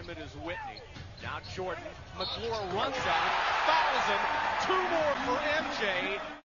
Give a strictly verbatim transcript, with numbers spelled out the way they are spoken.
time it is Whitney. Now Jordan, McClure runs at him, fouls him, two more for M J.